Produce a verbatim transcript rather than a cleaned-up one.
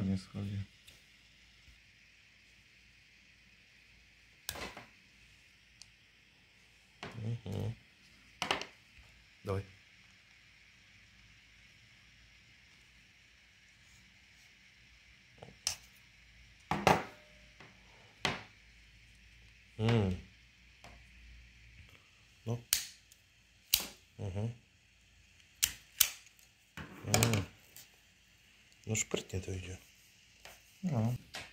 ładnie schodzi. Mhm. Dawaj. Mm. No. Mhm. Mm. No szprytnie to idzie. No.